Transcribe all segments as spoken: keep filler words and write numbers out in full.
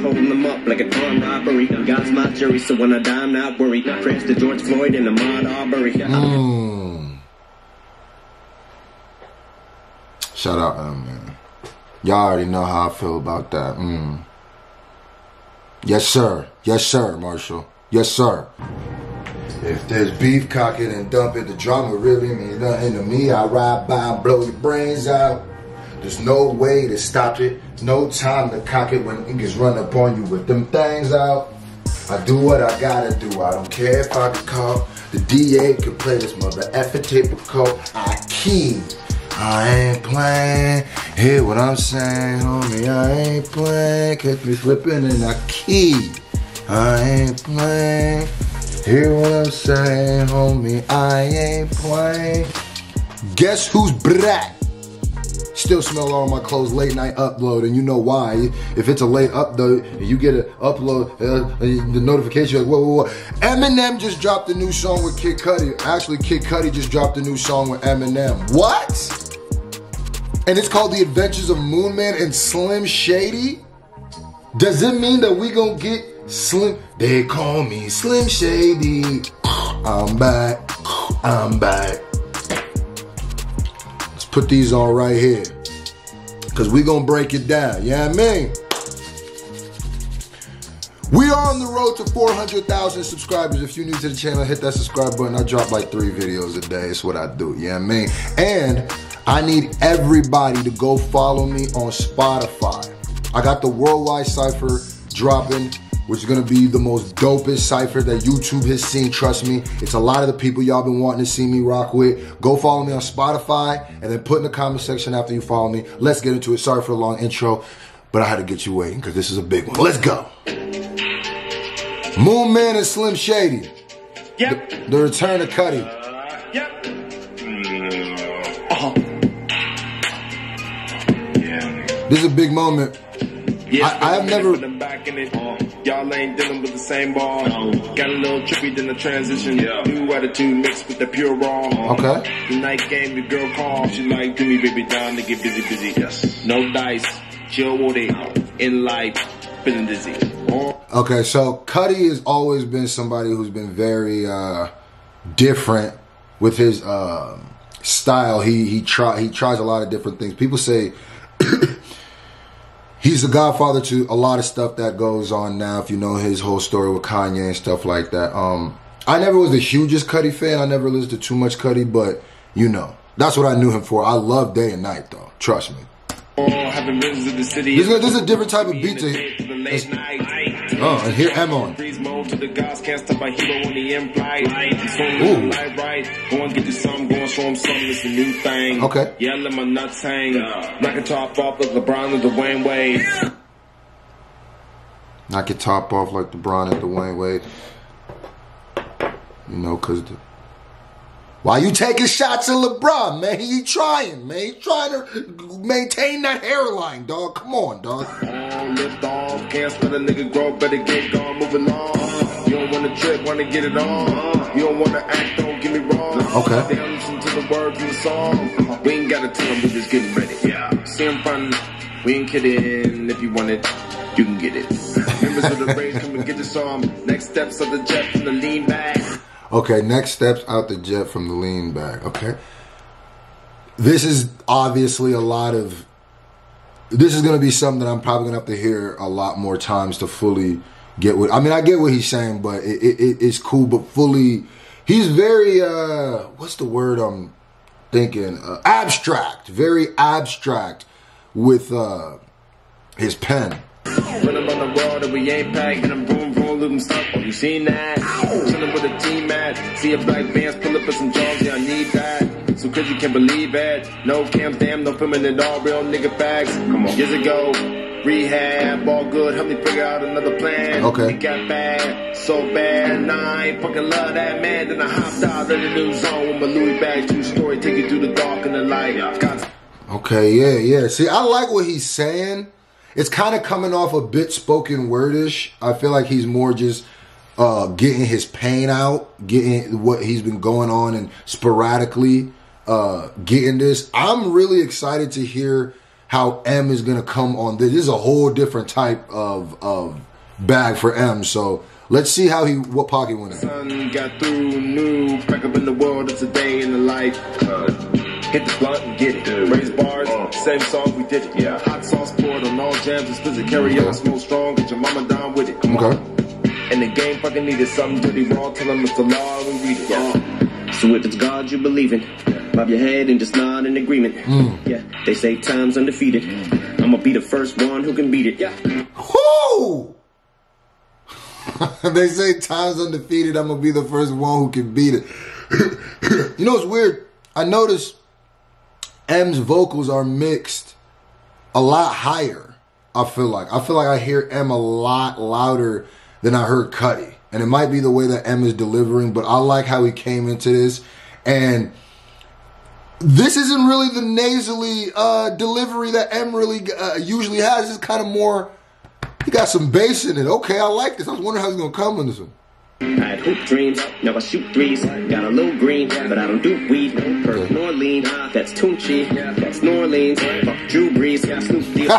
holding them up like an armed robbery. God's my jury, so when I die, I'm not worried. Prayers to George Floyd and Ahmaud Arbery. Mm. Shout out, um, man. Y'all already know how I feel about that. Mm. Yes, sir. Yes, sir, Marshall. Yes, sir. If there's beef, cock it and dump it. The drama really means nothing to me. I ride by and blow your brains out. There's no way to stop it. No time to cock it when niggas run up on you with them things out. I do what I gotta do. I don't care if I get caught. The D A can play this mother effing typical. I key. I ain't playing. Hear what I'm saying, homie. I ain't playing. Catch me flipping and I key. I ain't playing. Hear what I'm saying, homie. I ain't playing. Guess who's back? Still smell all my clothes late night upload, and you know why. If it's a late upload, and you get an upload, uh, the notification, like, whoa, whoa, whoa. Eminem just dropped a new song with Kid Cudi. Actually, Kid Cudi just dropped a new song with Eminem. What? And it's called The Adventures of Moon Man and Slim Shady? Does it mean that we gonna get Slim? They call me Slim Shady. I'm back. I'm back. Let's put these on right here, cause we gonna break it down. You know what I mean? We are on the road to four hundred thousand subscribers. If you're new to the channel, hit that subscribe button. I drop like three videos a day. It's what I do. You know what I mean? And I need everybody to go follow me on Spotify. I got the Worldwide Cypher dropping, which is gonna be the most dopest cypher that YouTube has seen, trust me. It's a lot of the people y'all been wanting to see me rock with. Go follow me on Spotify, and then put in the comment section after you follow me. Let's get into it. Sorry for the long intro, but I had to get you waiting because this is a big one. Let's go. Moon Man and Slim Shady. Yep. The, the return of Cudi. Uh, yep. Uh-huh. Yeah. This is a big moment. Yeah, I, I have never. Back in it. Uh, y'all ain't dealing with the same ball. No. Got a little trippy than the transition. Yeah. New attitude mixed with the pure raw. Okay. The night game, the girl call. She like, do me, baby, down to get busy, busy. Yes. No dice. Chill with it. In life, feeling dizzy. Uh, Okay, so Cudi has always been somebody who's been very uh, different with his uh, style. He he try he tries a lot of different things. People say he's the godfather to a lot of stuff that goes on now. If you know his whole story with Kanye and stuff like that. Um, I never was the hugest Cudi fan. I never listened to too much Cudi, but you know that's what I knew him for. I love Day and Night though. Trust me. having visited the city. This is, this is a different type of beat to hear. Oh, and here M on. To the gods can't stop my hero on the implied. Ooh. Right. Go and get you some, go and show him something. It's a new thing. Okay. Yeah, let my nuts hang. Knock it top off like LeBron and Dwayne Wade. Knock your top off like LeBron and Dwayne Wade. You know, cause the why you taking shots at LeBron, man? He trying, man. He trying to maintain that hairline, dog. Come on, dog. Oh, lift off. Can't let a nigga grow, better get gone, moving on. You don't want to trip, want to get it on. You don't want to act, don't get me wrong. Okay. They don't listen to the words in the song. We ain't got to tell them, we're just getting ready. Yeah. See him fun. We ain't kidding. If you want it, you can get it. Members of the race, come and get the song. Next steps of the jet from the lean back. Okay, next steps out the jet from the lean back. Okay. This is obviously a lot of, this is going to be something that I'm probably going to have to hear a lot more times to fully get what, I mean, I get what he's saying, but it, it, it's cool, but fully, he's very, uh, what's the word I'm thinking? Uh, abstract, very abstract with uh, his pen. Running on the world and we ain't packed, and I'm boom, boom, losing stuff. Oh, you seen that? Chilling with a team at. See a black man's pull up with some jaws, yeah, I need that. So cause you can't believe it. No cam, damn, no filming it all, real nigga facts. Come on. Years ago, rehab, all good, help me figure out another plan. Okay. It got bad, so bad, and I ain't fucking love that man. Then I hopped out of the new zone with my Louis bag, true story, take you through the dark and the light. Got okay, yeah, yeah. See, I like what he's saying. It's kind of coming off a bit spoken wordish. I feel like he's more just uh, getting his pain out, getting what he's been going on, and sporadically uh, getting this. I'm really excited to hear how M is gonna come on this. This is a whole different type of of bag for M. So let's see how he what pocket went in. Sun got through, new, back up in the world, it's a day in the life. Uh, hit the blunt and get it. Raise bars, uh, same song, we did it. Yeah. Hot sauce poured on all jams, explicit carry on, smoke strong, get your mama down with it. Come Okay. on. And the game fucking needed something dirty raw, tell them it's the law, we read it. Yeah. So if it's God you believe in, bob your head and just nod in agreement. Mm. Yeah, they say time's undefeated. I'ma be the first one who can beat it. Yeah. Whoo! They say time's undefeated. I'm gonna be the first one who can beat it. You know what's weird? I noticed M's vocals are mixed a lot higher. I feel like I feel like I hear M a lot louder than I heard Cudi, and it might be the way that M is delivering. But I like how he came into this, and this isn't really the nasally uh, delivery that M really uh, usually has. It's kind of more. He got some bass in it. Okay, I like this. I was wondering how he's gonna come in this one. I had hoop dreams, now I shoot threes. Got a little green, but I don't do weed. Perth nor lean, that's Tunchi. That's New Orleans, fuck Drew Brees. Snoop Deal.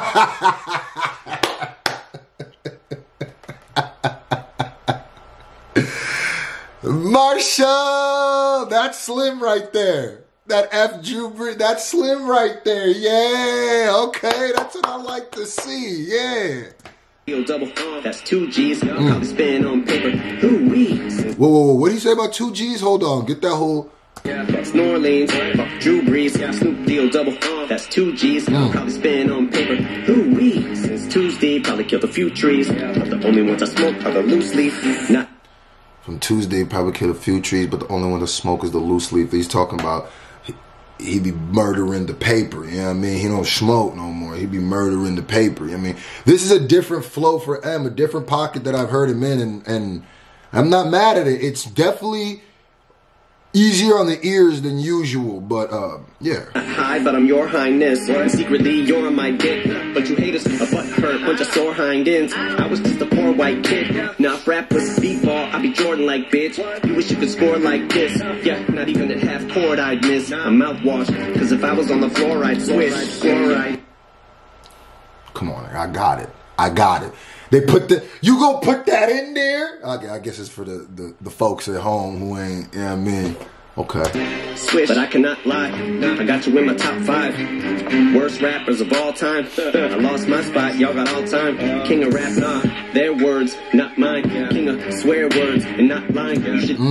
Marshall, that's Slim right there. That F Drew Brees, that's Slim right there. Yeah, okay, that's what I like to see. Yeah. Double, that's two G's. Mm. Probably spin on paper. Ooh wee. Whoa, whoa, whoa! What do you say about two G's? Hold on, get that whole. That's New Orleans. Fuck Drew Brees. Snoop Deal double. That's two G's. Mm. Probably spin on paper. Ooh wee. Since Tuesday, probably killed a few trees. But the only ones I smoke are the loose leaf. Not. From Tuesday, probably killed a few trees, but the only one that smoke is the loose leaf. He's talking about. He be murdering the paper, you know what I mean? He don't smoke no more. He be murdering the paper. I mean, this is a different flow for M, a different pocket that I've heard him in, and, and I'm not mad at it. It's definitely easier on the ears than usual, but uh, yeah. Hi, but I'm your highness. And secretly, you're on my dick. But you hate us, a butt hurt, bunch of sore hind ends. I was just a poor white kid. Now if rap was speedball, I'd be Jordan like bitch. You wish you could score like this. Yeah, not even at half court I'd miss. A mouthwash, cause if I was on the floor, I'd swish. Fluoride. Come on, I got it. I got it. They put the, you gonna put that in there? Okay, I guess it's for the, the, the folks at home who ain't, you know what I mean? Okay. Swish, but I cannot lie. I got you in my top five. Worst rappers of all time. I lost my spot, y'all got all time. King of rap, nah. Their words, not mine. King of swear words and not lying. You should.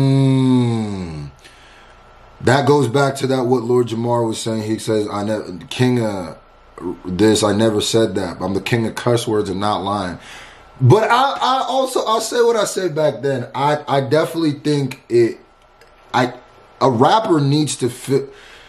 Mmm. That goes back to that what Lord Jamar was saying. He says, I never, king of this, I never said that. I'm the king of cuss words and not lying. But I, I also, I'll say what I said back then. I, I definitely think it, I, a rapper needs to feel,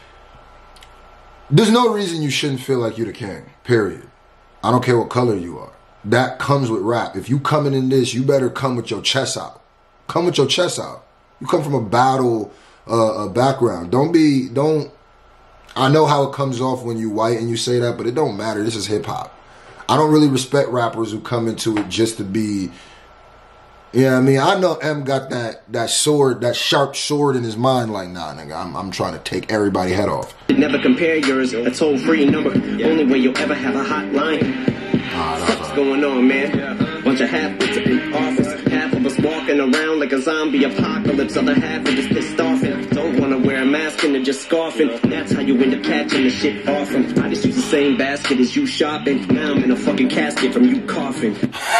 there's no reason you shouldn't feel like you're the king, period. I don't care what color you are. That comes with rap. If you coming in this, you better come with your chest out. Come with your chest out. You come from a battle uh, a background. Don't be, don't, I know how it comes off when you white and you say that, but it don't matter. This is hip hop. I don't really respect rappers who come into it just to be, you know what I mean? I know M got that that sword, that sharp sword in his mind like, nah, nigga, I'm, I'm trying to take everybody head off. Never compare yours, a toll-free number. Only way you'll ever have a hotline. Ah, What's going on, man? Bunch of half-wits in office. Half of us walking around like a zombie apocalypse. Other half are just pissed off and don't want to wear a mask and they're just scoffing. That's how you end up catching the shit off them. I just use the same basket as you shopping. Now I'm in a fucking casket from you coughing.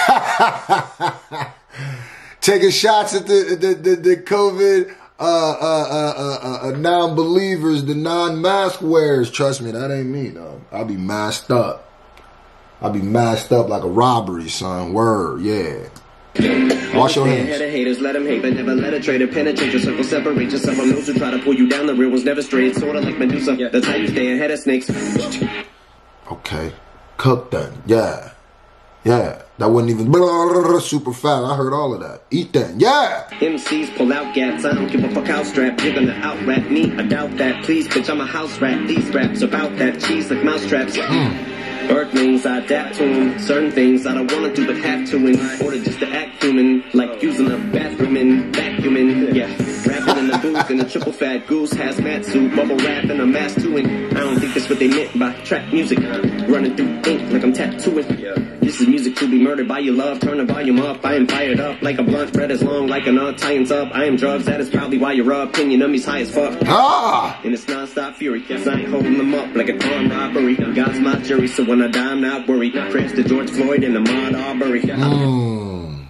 Taking shots at the the the, the COVID uh, uh, uh, uh, uh, non-believers, the non-mask wearers. Trust me, that ain't me, though. I'll be masked up. I'll be masked up like a robbery, son. Word, yeah. Wash your hands. Head of haters, let them hate, but never let a traitor penetrate your circle, separate yourself from those who try to pull you down. The real one's never straight, sorta like Medusa. Yeah, that's how you stay ahead of snakes. Okay, cook that. Yeah, yeah. That wasn't even super fat. I heard all of that. Eat that. Yeah. M Cs pull out gats. I don't give a fuck how strap. You're gonna out-rap me. I doubt that. Please, bitch, I'm a house rat. These raps about that cheese like mousetraps. Mm. Earthlings, I adapt to them. Certain things I don't wanna do but have to in order just to act human. Like using a bathroom and vacuuming. Yeah, rapping in the booth in a triple fat goose hazmat suit, bubble wrap and a mask too. And I don't think that's what they meant by trap music. Running through ink like I'm tattooing. This is music to be murdered by your love. Turn the volume up. I am fired up like a blunt. Bread as long like a nut. Tie up. I am drugs. That is probably why your opinion of me's high as fuck. Ah! And it's non-stop fury. Yes, I ain't holding them up like an armed robbery. God's my jury, so when I die, I'm not worried. Prayers to George Floyd and Ahmaud Arbery. Mm.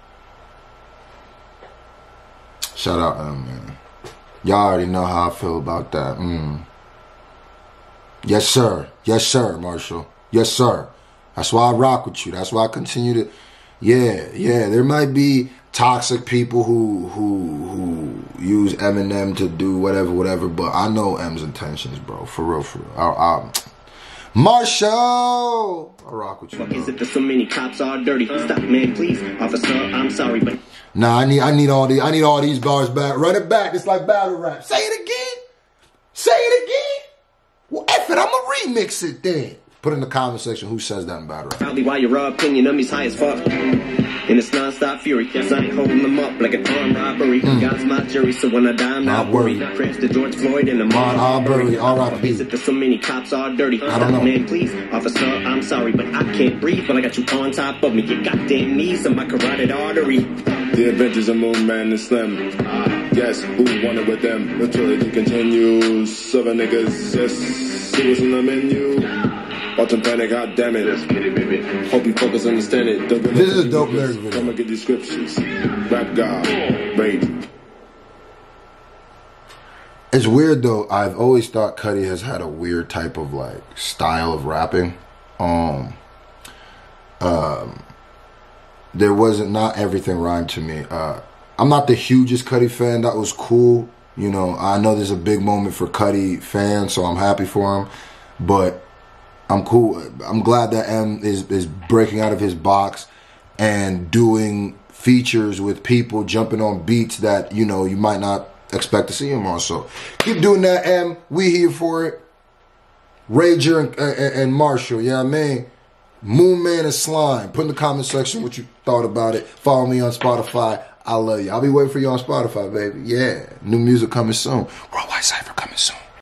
Shout out M, man. Y'all already know how I feel about that. Mm. Yes, sir. Yes, sir, Marshall. Yes, sir. That's why I rock with you. That's why I continue to. Yeah, yeah. There might be toxic people who who who use Eminem to do whatever, whatever. But I know M's intentions, bro. For real, for real. I, I, Marshall, I rock with you. Fuck is it that so many cops are dirty? Stop, man, please, officer. I'm sorry, but nah, I need I need all the I need all these bars back. Run it back. It's like battle rap. Say it again. Say it again. Well, F it. I'ma remix it then. Put in the comment section who says that in battle rap. Probably why your opinion of me's high as fuck. And it's non-stop fury. Yes, I ain't holding them up like an armed robbery. Mm. God's my jury, so when I die, I'm not, not worried. worried. Prayers to George Floyd and Ahmaud Arbery. All right, is it that so many cops are dirty? I don't know. Man, please, officer, I'm sorry, but I can't breathe. But I got you on top of me. Your goddamn knees on my carotid artery. The adventures of Moon Man and Slim. Uh, yes, who wanted with them? The trilogy continues. Seven niggas, yes, see what's in the menu. Watch them panic, god damn it. Hope you focus, understand it. This is a dope lyric video. Come and get these scriptures. Rap God, rage. It's weird though. I've always thought Cudi has had a weird type of like style of rapping. Um, um, there wasn't not everything rhymed to me. Uh, I'm not the hugest Cudi fan. That was cool. You know, I know there's a big moment for Cudi fans, so I'm happy for him. But I'm cool. I'm glad that M is, is breaking out of his box and doing features with people, jumping on beats that, you know, you might not expect to see him on. So keep doing that, M. We here for it. Rager and, and, and Marshall, yeah, you know what I mean? Moon Man and Slime. Put in the comment section what you thought about it. Follow me on Spotify. I love you. I'll be waiting for you on Spotify, baby. Yeah. New music coming soon. Worldwide Cypher coming soon.